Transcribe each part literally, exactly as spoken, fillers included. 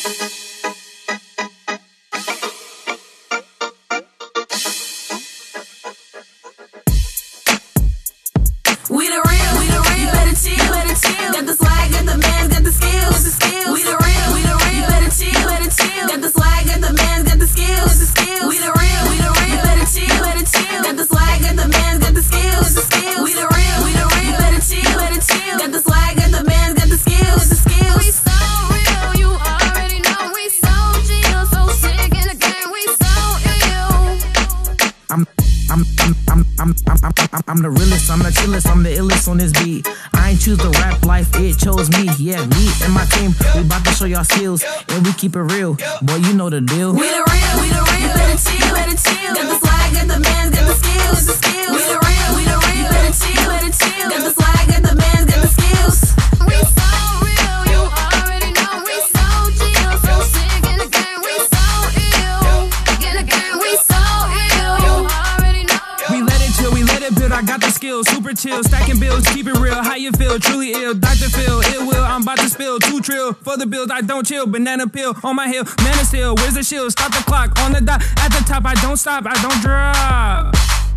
We the real, we the real, better chill, better chill. Got the swag, got the man, got the skills, got the skills. We the real, we the real, better chill, better chill. Got the swag, got the man, got the skills, got the skills. We the real, we the real, better chill, better chill. Got the swag, got the man, got the skills, got the skills. We the real, we the real, better chill, better chill. Got the swag, got the man, got the skills, got the skills. We so real, you already know. We so chill, so sick in the game. We so ill. I'm I'm, I'm, I'm, I'm, I'm, I'm, I'm, I'm the realest, I'm the chillest, I'm the illest on this beat. I ain't choose the rap life, it chose me. Yeah, me and my team, we about to show y'all skills, and we keep it real. Boy, you know the deal. We the real, we the real, better chill, better chill. Got the swag, got the man, got the skills, got the skills. We the real, we the real, better chill, better chill. Got the swag, got the man, got the skills. We so real, you already know. We so chill, so sick in the game. We so ill, in the game. We so ill, you already know. We let it chill, we let it build, I got the skills. Super chill, stacking bills, keep it real. How you feel? Truly ill, Doctor Phil, it will. I'm about to spill, two trill. For the bills, I don't chill. Banana peel on my hill, man is still. Where's the shield? Stop the clock on the dot. At the top, I don't stop, I don't drop.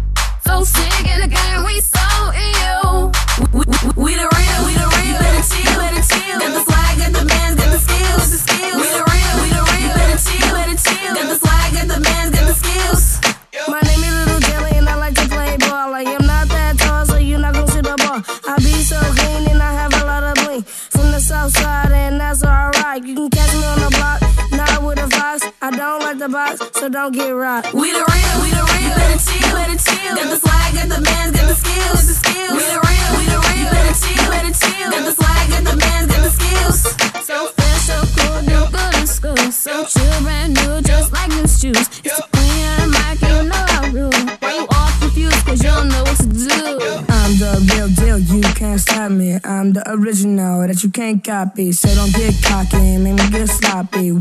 So sick in the game, we so ill. We, we, we the real, we the real, better chill, better chill. Got the swag, got the man, got the skills, the skills. We the real, we the real, better chill, better chill. Got the swag, got the man, got the skills. My name is Little Jelly and I like to play ball. I am not that tall, so you're not gonna see the ball. I be so clean and I have a lot of bling. From the south side and that's alright. You can catch me on the block, not with a fox. I don't like the box, so don't get rocked. We the real, we the real, better chill, better chill. Got the swag, got the man, got the skills, the skills. We the real, we the real, better chill, better chill. Got the swag, got the man, got the skills. So fresh, so cool, do good in school. So chill, brand new, just like new shoes. It's the queen of the mic, and you know I rule. Why you all confused, cause you don't know what to do? I'm the real deal, you can't stop me. I'm the original that you can't copy. So don't get cocky, make me get sloppy.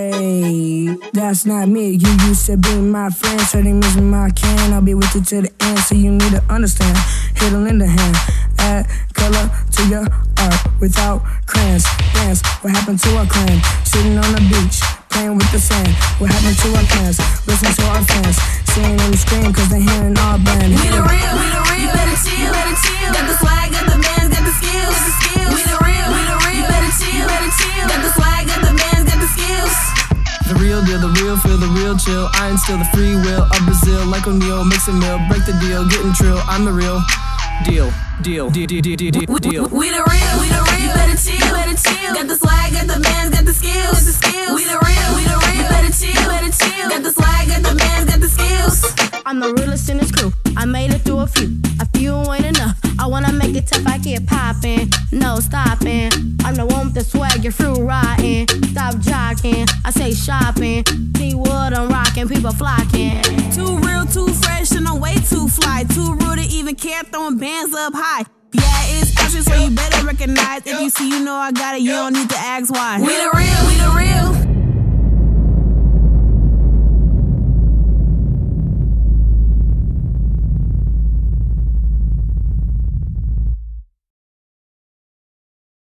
Wait, that's not me. You used to be my friend, so they miss my can. I'll be with you to the end, so you need to understand. Hit a in the hand, add color to your art without crayons. Dance, what happened to our clan? Sitting on the beach, playing with the sand. What happened to our plans? Listen to our fans, seeing them scream cause they're hearing our brand. We the real, we the real, better chill, better chill. Got the swag, got the man, got the skills, the skills. We the real, we the real, better chill, better chill. Got the swag, got the man, got the skills. The real deal, the real feel, the real chill. I instill the free will of Brazil, like O'Neal, mix a meal, break the deal, getting trill. I'm the real deal, deal, deal, deal, deal, deal, deal. We the real, we the real, better chill, better chill. Got the swag, got the man, got the skills, the skills. We the real, we the real, better chill, better chill. Got the swag, got the man, got the skills. I'm the realest in this crew. I made it through a few. A few ain't enough. I wanna make it tough, I get poppin'. No stopping. I'm the one with the swag, your fruit rotten. Stop jogging, I say shopping. See what I'm rocking, people flocking. Too real, too fresh, and I'm way too fly. Too rude to even care, throwing bands up high. Yeah, it's action, so you better recognize. If you see, you know I got it, you don't need to ask why. We the real, we the real.